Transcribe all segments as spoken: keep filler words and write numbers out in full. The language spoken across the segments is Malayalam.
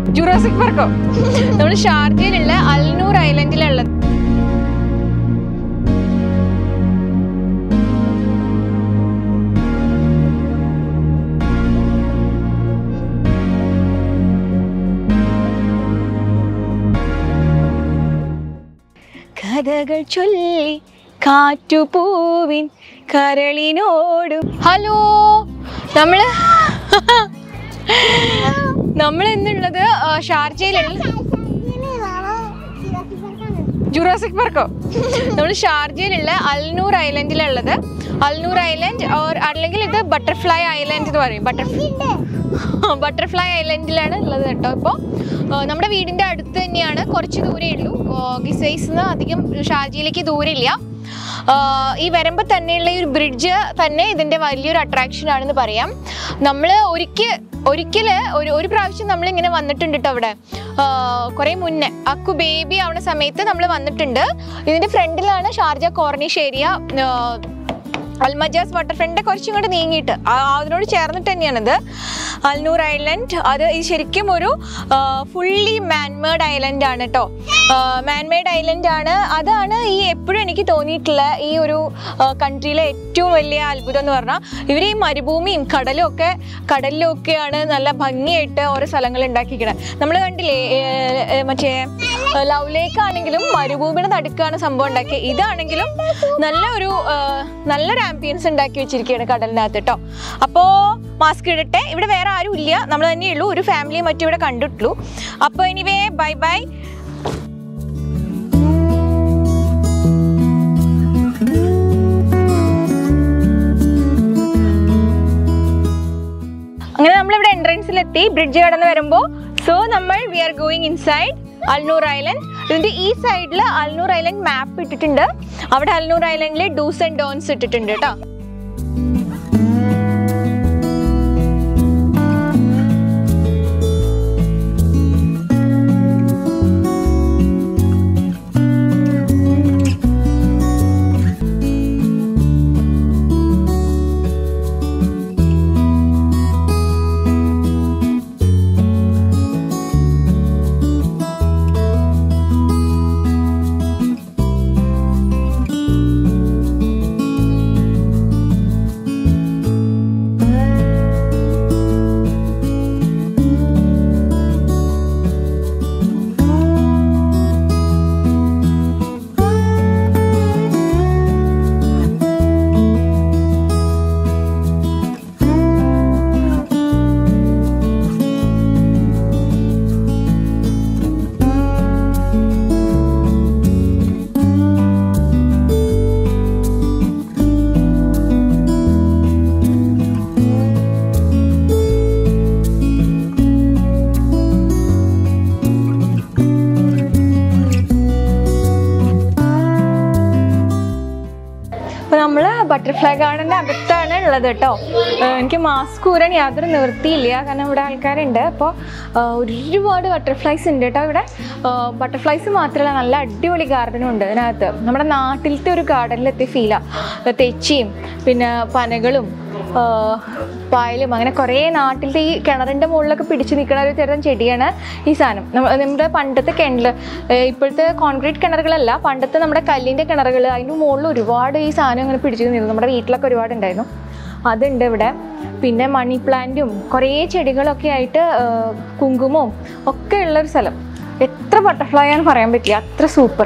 ജുറാസിക് പാർക്കോ? നമ്മൾ ഷാർജയിലുള്ള അൽനൂർ ഐലൻഡിലുള്ളത്. കഥകൾ ചൊല്ലി കാറ്റുപൂവിൻ കരളിനോടും. ഹലോ, നമ്മള് നമ്മൾ എന്നുള്ളത് ഷാർജയിലുള്ള ജുറാസിക് പാർക്കോ? നമ്മൾ ഷാർജയിലുള്ള അൽനൂർ ഐലൻഡിലുള്ളത്. അൽനൂർ ഐലൻഡ് ഓർ അല്ലെങ്കിൽ ഇത് ബട്ടർഫ്ലൈ ഐലൻഡ് എന്ന് പറയും. ബട്ടർഫ്ലൈ ബട്ടർഫ്ലൈ ഐലൻഡിലാണ് ഉള്ളത് കേട്ടോ. ഇപ്പോൾ നമ്മുടെ വീടിൻ്റെ അടുത്ത് തന്നെയാണ്, കുറച്ച് ദൂരേ ഉള്ളൂ. ഗിസൈസിന്ന് അധികം ഷാർജയിലേക്ക് ദൂരമില്ല. ഈ വരുമ്പോൾ തന്നെയുള്ള ഈ ഒരു ബ്രിഡ്ജ് തന്നെ ഇതിൻ്റെ വലിയൊരു അട്രാക്ഷൻ ആണെന്ന് പറയാം. നമ്മൾ ഒരിക്കൽ ഒരിക്കൽ ഒരു ഒരു പ്രാവശ്യം നമ്മളിങ്ങനെ വന്നിട്ടുണ്ട് കേട്ടോ. അവിടെ കുറേ മുന്നേ അക്കു ബേബി ആവുന്ന സമയത്ത് നമ്മൾ വന്നിട്ടുണ്ട്. ഇതിൻ്റെ ഫ്രണ്ടിലാണ് Sharjah corniche area, Al Majaz waterfront കുറച്ചും കൂടെ നീങ്ങിയിട്ട് അതിനോട് ചേർന്നിട്ട് തന്നെയാണിത് അൽനൂർ ഐലൻഡ്. അത് ഇത് ശരിക്കും ഒരു ഫുള്ളി മാൻമേഡ് ഐലൻഡ് ആണ് കേട്ടോ. മാൻമേഡ് ഐലൻഡ് ആണ്. അതാണ് ഈ എപ്പോഴും എനിക്ക് തോന്നിയിട്ടുള്ള ഈ ഒരു കൺട്രിയിലെ ഏറ്റവും വലിയ അത്ഭുതം എന്ന് പറഞ്ഞാൽ, ഇവർ ഈ മരുഭൂമിയും കടലും ഒക്കെ കടലിലും ഒക്കെയാണ് നല്ല ഭംഗിയായിട്ട് ഓരോ സ്ഥലങ്ങൾ ഉണ്ടാക്കിയിരിക്കുന്നത്. നമ്മൾ കണ്ടില്ലേ, മറ്റേ ലവ് ലേക്ക് ആണെങ്കിലും മരുഭൂമിയുടെ നടുക്കാണ് സംഭവം ഉണ്ടാക്കിയത്. ഇതാണെങ്കിലും നല്ല ഒരു നല്ലൊരു ആംബിയൻസ് ഉണ്ടാക്കി വെച്ചിരിക്കുകയാണ് കടലിനകത്ത് കേട്ടോ. അപ്പോൾ മാസ്ക് ഇടട്ടെ. ഇവിടെ വേറെ ആരും ഇല്ല, നമ്മൾ തന്നെയുള്ളൂ. ഒരു ഫാമിലിയും മറ്റും ഇവിടെ കണ്ടിട്ടുള്ളൂ. അപ്പോൾ എനിവേ ബൈ ബൈ. അങ്ങനെ നമ്മളിവിടെ എൻട്രൻസിലെത്തി, ബ്രിഡ്ജ് കടന്ന് വരുമ്പോൾ. സോ നമ്മൾ we are going inside Al Noor island. ഇതിൻ്റെ ഈ സൈഡിൽ അൽനൂർ ഐലൻഡ് മാപ്പ് ഇട്ടിട്ടുണ്ട്. അവിടെ അൽനൂർ ഐലൻഡിലെ ഡൂസ് ആൻഡ് ഡോൺസ് ഇട്ടിട്ടുണ്ട് കേട്ടോ. നമ്മൾ ബട്ടർഫ്ലൈ ഗാർഡൻ്റെ അകത്താണ് ഉള്ളത് കേട്ടോ. എനിക്ക് മാസ്ക് ഊരാൻ യാതൊരു നിവൃത്തിയില്ല, കാരണം ഇവിടെ ആൾക്കാരുണ്ട്. അപ്പോൾ ഒരുപാട് ബട്ടർഫ്ലൈസ് ഉണ്ട് കേട്ടോ ഇവിടെ. ബട്ടർഫ്ലൈസ് മാത്രമല്ല, നല്ല അടിപൊളി ഗാർഡനും ഉണ്ട് ഇതിനകത്ത്. നമ്മുടെ നാട്ടിലത്തെ ഒരു ഗാർഡനിലെത്തിയ ഫീലാണ്. തെച്ചിയും പിന്നെ പനകളും പായലും അങ്ങനെ കുറേ നാട്ടിലത്തെ ഈ കിണറിൻ്റെ മുകളിലൊക്കെ പിടിച്ച് നിൽക്കുന്ന ഒരു തരം ചെടിയാണ് ഈ സാധനം. നമ്മുടെ പണ്ടത്തെ കിണർ, ഇപ്പോഴത്തെ കോൺക്രീറ്റ് കിണറുകളല്ല, പണ്ടത്തെ നമ്മുടെ കല്ലിൻ്റെ കിണറുകൾ, അതിൻ്റെ മുകളിൽ ഒരുപാട് ഈ സാധനം അങ്ങനെ പിടിച്ച് നിന്നു. നമ്മുടെ വീട്ടിലൊക്കെ ഒരുപാട് ഉണ്ടായിരുന്നു, അതുണ്ട് ഇവിടെ. പിന്നെ മണി പ്ലാന്റും കുറേ ചെടികളൊക്കെ ആയിട്ട് കുങ്കുമവും ഒക്കെ ഉള്ളൊരു സ്ഥലം. എത്ര ബട്ടർഫ്ലൈ ആണെന്ന് പറയാൻ പറ്റില്ല, അത്ര സൂപ്പർ.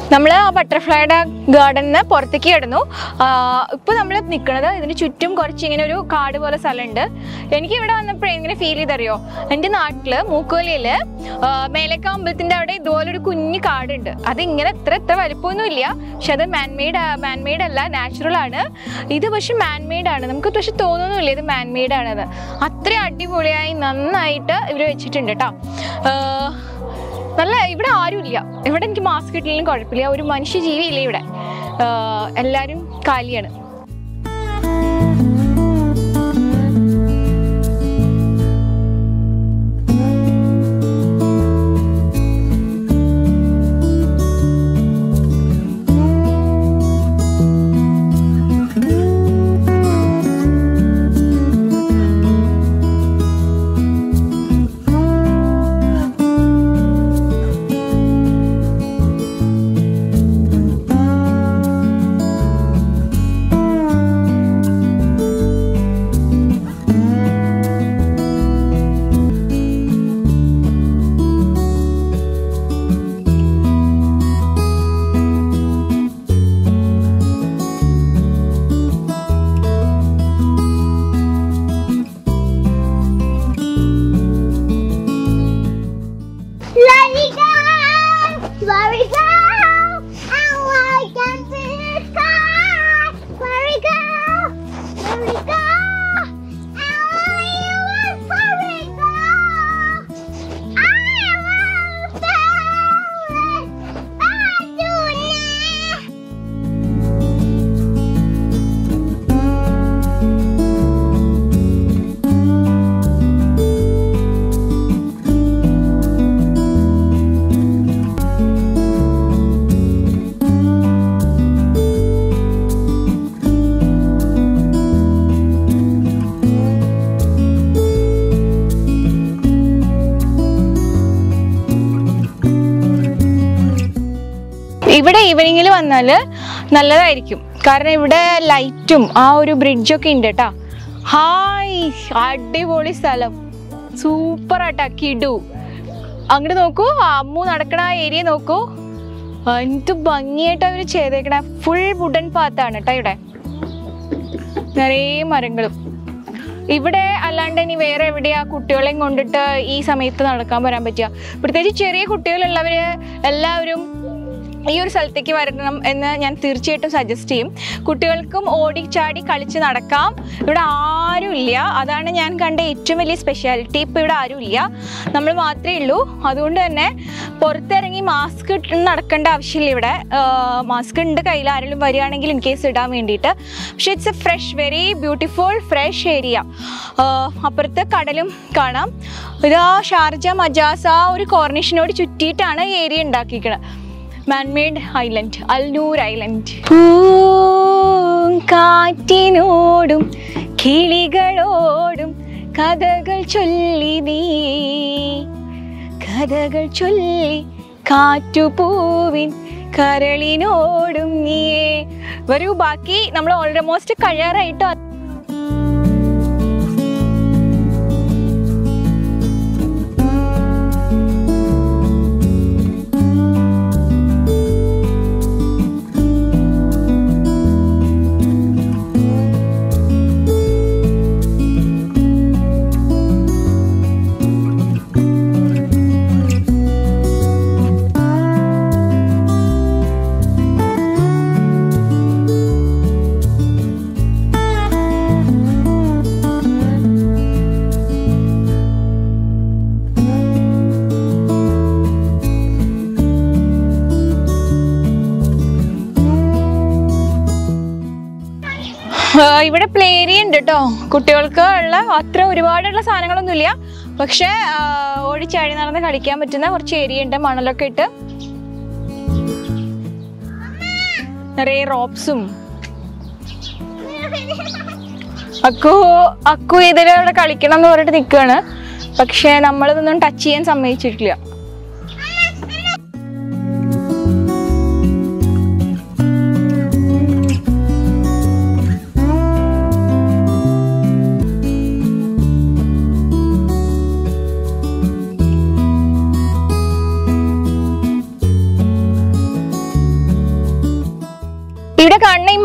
നമ്മൾ ആ ബട്ടർഫ്ലൈയുടെ ഗാർഡനിൽ നിന്ന് പുറത്തേക്ക് കിടന്നു. ഇപ്പോൾ നമ്മൾ നിൽക്കുന്നത് ഇതിന് ചുറ്റും കുറച്ച് ഇങ്ങനെ ഒരു കാട് പോലെ സ്ഥലമുണ്ട്. എനിക്ക് ഇവിടെ വന്നപ്പോൾ എങ്ങനെ ഫീൽ ചെയ്തറിയോ, എൻ്റെ നാട്ടിൽ മൂക്കോലിയിൽ മേലക്ക അമ്പലത്തിൻ്റെ അവിടെ ഇതുപോലൊരു കുഞ്ഞു കാടുണ്ട്. അതിങ്ങനെ എത്ര എത്ര വലിപ്പമൊന്നുമില്ല, പക്ഷെ അത് മാൻമെയ്ഡ് മാൻമെയ്ഡ് അല്ല, നാച്ചുറൽ ആണ്. ഇത് പക്ഷെ മാൻമെയ്ഡ് ആണ്. നമുക്ക് പക്ഷെ തോന്നുന്നില്ല ഇത് മാൻമെയ്ഡ് ആണെന്ന്. അത്രയും അടിപൊളിയായി നന്നായിട്ട് ഇവർ വെച്ചിട്ടുണ്ട് കേട്ടോ. നല്ല ഇവിടെ ആരുമില്ല. ഇവിടെ എനിക്ക് മാസ്ക് കിട്ടിയാലും കുഴപ്പമില്ല, ഒരു മനുഷ്യജീവിയില്ല ഇവിടെ. എല്ലാവരും കാലിയാണ്. ഇവിടെ ഈവനിങ്ങിൽ വന്നാൽ നല്ലതായിരിക്കും, കാരണം ഇവിടെ ലൈറ്റും ആ ഒരു ബ്രിഡ്ജൊക്കെ ഉണ്ട് കേട്ടോ. ഹായ്, അടിപൊളി സ്ഥലം, സൂപ്പർ ആട്ടാ, കിടു. അങ്ങോട്ട് നോക്കൂ, അമ്മു നടക്കണ ആ ഏരിയ നോക്കൂ, എന്ത് ഭംഗിയായിട്ട് അവർ ചെയ്തേക്കണ. ഫുൾ വുഡൻ പാത്താണ് കേട്ടോ. ഇവിടെ നിറയെ മരങ്ങളും. ഇവിടെ അല്ലാണ്ട് ഇനി വേറെ എവിടെയാ കുട്ടികളെയും കൊണ്ടിട്ട് ഈ സമയത്ത് നടക്കാൻ വരാൻ പറ്റുക? പ്രത്യേകിച്ച് ചെറിയ കുട്ടികളുള്ളവർ എല്ലാവരും ഈ ഒരു സ്ഥലത്തേക്ക് വരണം എന്ന് ഞാൻ തീർച്ചയായിട്ടും സജസ്റ്റ് ചെയ്യും. കുട്ടികൾക്കും ഓടിച്ചാടി കളിച്ച് നടക്കാം. ഇവിടെ ആരുമില്ല, അതാണ് ഞാൻ കണ്ട ഏറ്റവും വലിയ സ്പെഷ്യാലിറ്റി. ഇപ്പോൾ ഇവിടെ ആരുമില്ല, നമ്മൾ മാത്രമേ ഉള്ളൂ. അതുകൊണ്ട് തന്നെ പുറത്തിറങ്ങി മാസ്ക് ഇട്ട് നടക്കേണ്ട ആവശ്യമില്ല. ഇവിടെ മാസ്ക് ഉണ്ട് കയ്യിൽ, ആരെങ്കിലും വരികയാണെങ്കിൽ ഇൻ കേസ് ഇടാൻ വേണ്ടിയിട്ട്. പക്ഷേ it's a fresh, very beautiful fresh area. അപ്പുറത്ത് കടലും കാണാം. ഇതാ ഷാർജ മജാസ ഒരു കോർണിഷിനോട് ചുറ്റിയിട്ടാണ് ഈ ഏരിയ ഉണ്ടാക്കിയിരിക്കുന്നത്. Manmade island, Al Noor island. കാറ്റിനോടും കിളികളോടും കഥകൾ ചൊല്ലി നീ, കഥകൾ ചൊല്ലി കാറ്റുപൂവിൻ കരളിനോടും നീയേ. വരൂ, ബാക്കി നമ്മൾ ഓൾമോസ്റ്റ് കഴിയാറായിട്ട്. ഇവിടെ പ്ലേ ഏരിയ ഉണ്ട് കേട്ടോ, കുട്ടികൾക്ക് ഉള്ള അത്ര ഒരുപാടുള്ള സാധനങ്ങളൊന്നുമില്ല. പക്ഷെ ഓടിച്ചാടി നടന്ന് കളിക്കാൻ പറ്റുന്ന കുറച്ച് ഏരിയ ഉണ്ട്, മണലൊക്കെ ഇട്ട്. നിറയെ റോപ്സും. അക്കു അക്കു ഇതിലൂടെ കളിക്കണം എന്ന് പറഞ്ഞിട്ട് നിൽക്കുകയാണ്. പക്ഷെ നമ്മളിതൊന്നും ടച്ച് ചെയ്യാൻ സമ്മതിച്ചിട്ടില്ല.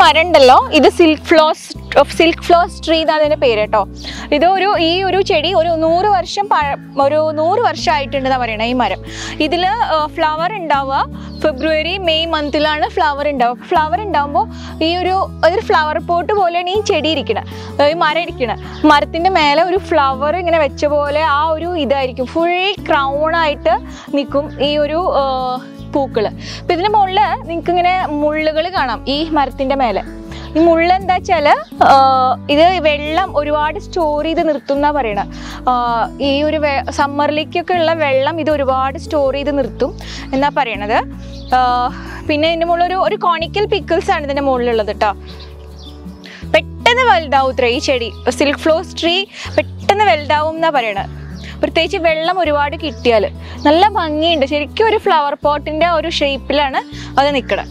മരം ഉണ്ടല്ലോ, ഇത് silk floss silk floss tree എന്നാണ് അതിൻ്റെ പേര് കേട്ടോ. ഇത് ഒരു ഈ ഒരു ചെടി ഒരു നൂറ് വർഷം പഴ ഒരു നൂറ് വർഷമായിട്ടുണ്ടെന്നാണ് പറയണത് ഈ മരം. ഇതിൽ ഫ്ലവർ ഉണ്ടാവുക ഫെബ്രുവരി മെയ് മന്തിലാണ് ഫ്ലവർ ഉണ്ടാവുക. ഫ്ലവർ ഉണ്ടാകുമ്പോൾ ഈ ഒരു ഒരു ഫ്ലവർ പോട്ട് പോലെയാണ് ഈ ചെടി ഇരിക്കണത്, ഈ മരം ഇരിക്കണത്. മരത്തിൻ്റെ മേലെ ഒരു ഫ്ലവർ ഇങ്ങനെ വെച്ച പോലെ ആ ഒരു ഇതായിരിക്കും, ഫുൾ ക്രൗൺ ആയിട്ട് നിൽക്കും ഈ ഒരു പൂക്കൾ. അപ്പം ഇതിൻ്റെ മുകളിൽ നിങ്ങൾക്ക് ഇങ്ങനെ മുള്ളുകൾ കാണാം ഈ മരത്തിൻ്റെ മേലെ. ഈ മുള്ള എന്താ വെച്ചാൽ ഇത് വെള്ളം ഒരുപാട് സ്റ്റോർ ചെയ്ത് നിർത്തും എന്നാണ് പറയണത്. ഈ ഒരു സമ്മറിലേക്കൊക്കെ ഉള്ള വെള്ളം ഇത് ഒരുപാട് സ്റ്റോർ ചെയ്ത് നിർത്തും എന്നാണ് പറയണത്. പിന്നെ ഇതിൻ്റെ മുകളിൽ ഒരു ഒരു കോണിക്കൽ പിക്കിൾസ് ആണ് ഇതിൻ്റെ മുകളിലുള്ളത് കേട്ടോ. പെട്ടെന്ന് വലുതാവും ഇത്ര ഈ ചെടി, സിൽക്ക് ഫ്ലോസ് ട്രീ പെട്ടെന്ന് വലുതാവും എന്നാണ് പറയണത്. പ്രത്യേകിച്ച് വെള്ളം ഒരുപാട് കിട്ടിയാൽ നല്ല ഭംഗിയുണ്ട്. ശരിക്കും ഒരു ഫ്ലവർ പോട്ടിൻ്റെ ഒരു ഷേപ്പിലാണ് അത് നിൽക്കുന്നത്.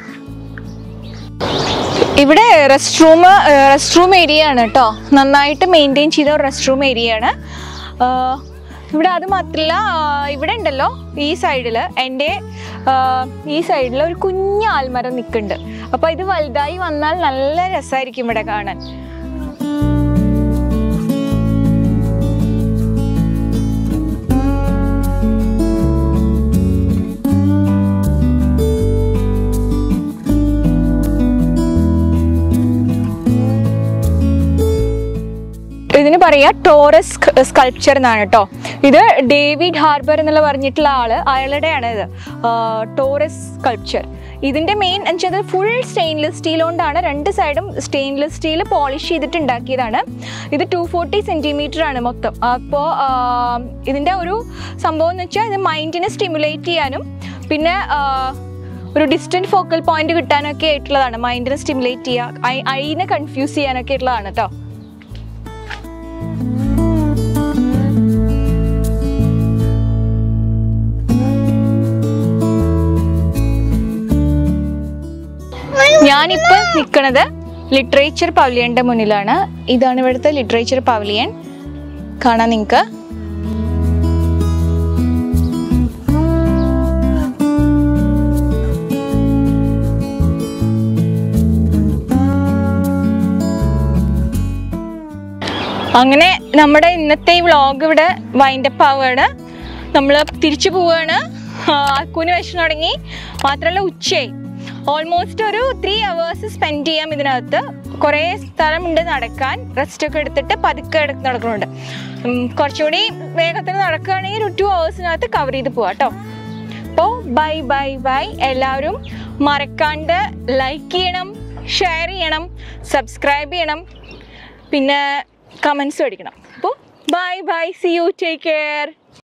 ഇവിടെ rest room rest room area ആണ് കേട്ടോ, നന്നായിട്ട് മെയിൻറ്റെയിൻ ചെയ്ത ഒരു റെസ്റ്റ് റൂം ഏരിയ ആണ് ഇവിടെ. അത് മാത്രമല്ല ഇവിടെ ഉണ്ടല്ലോ ഈ സൈഡിൽ എൻ്റെ ഈ സൈഡിൽ ഒരു കുഞ്ഞ് ആൽമരം നിൽക്കുന്നുണ്ട്. അപ്പോൾ ഇത് വലുതായി വന്നാൽ നല്ല രസമായിരിക്കും ഇവിടെ കാണാൻ. ഇതിന് പറയാ ടോറസ് സ്കൾപ്ചർ എന്നാണ് കേട്ടോ. ഇത് ഡേവിഡ് ഹാർബർ എന്നുള്ള പറഞ്ഞിട്ടുള്ള ആള് അയാളുടെയാണ് ഇത് ടോറസ് സ്കൾപ്ചർ. ഇതിന്റെ മെയിൻ എന്ന് വെച്ചാൽ ഫുൾ സ്റ്റെയിൻലെസ് സ്റ്റീൽ കൊണ്ടാണ്, രണ്ട് സൈഡും സ്റ്റെയിൻലെസ് സ്റ്റീൽ പോളിഷ് ചെയ്തിട്ട് ഉണ്ടാക്കിയതാണ്. ഇത് ടു ഫോർട്ടി സെന്റിമീറ്റർ ആണ് മൊത്തം. അപ്പോൾ ഇതിന്റെ ഒരു സംഭവം എന്ന് വെച്ചാൽ ഇത് മൈൻഡിനെ സ്റ്റിമുലേറ്റ് ചെയ്യാനും പിന്നെ ഒരു ഡിസ്റ്റൻറ്റ് ഫോക്കൽ പോയിന്റ് കിട്ടാനൊക്കെ ആയിട്ടുള്ളതാണ്. മൈൻഡിനെ സ്റ്റിമുലേറ്റ് ചെയ്യുക, ഐനെ കൺഫ്യൂസ് ചെയ്യാനൊക്കെ ആയിട്ടുള്ളതാണ് കേട്ടോ. ഞാനിപ്പോൾ നിൽക്കുന്നത് ലിറ്ററേച്ചർ പവലിയൻ്റെ മുന്നിലാണ്. ഇതാണ് ഇവിടുത്തെ ലിറ്ററേച്ചർ പവലിയൻ, കാണാൻ നിങ്ങൾക്ക്. അങ്ങനെ നമ്മുടെ ഇന്നത്തെ ഈ വ്ളോഗ് ഇവിടെ വൈൻഡപ്പ് ആവുകയാണ്. നമ്മൾ തിരിച്ചു പോവുകയാണ്. അക്കുവിന് വിഷം തുടങ്ങി, മാത്രമല്ല ഉച്ചയായി. ഓൾമോസ്റ്റ് ഒരു ത്രീ അവേഴ്സ് സ്പെൻഡ് ചെയ്യാം ഇതിനകത്ത്. കുറേ സ്ഥലമുണ്ട് നടക്കാൻ, റെസ്റ്റൊക്കെ എടുത്തിട്ട് പതുക്കെ എടുത്ത് നടക്കുന്നുണ്ട്. കുറച്ചുകൂടി വേഗത്തിൽ നടക്കുകയാണെങ്കിൽ ഒരു ടു അവേഴ്സിനകത്ത് കവർ ചെയ്ത് പോവാം കേട്ടോ. അപ്പോൾ ബൈ ബൈ ബൈ. എല്ലാവരും മറക്കാണ്ട് ലൈക്ക് ചെയ്യണം, ഷെയർ ചെയ്യണം, സബ്സ്ക്രൈബ് ചെയ്യണം, പിന്നെ കമൻസും അടിക്കണം. അപ്പോൾ bye bye, see you, take care.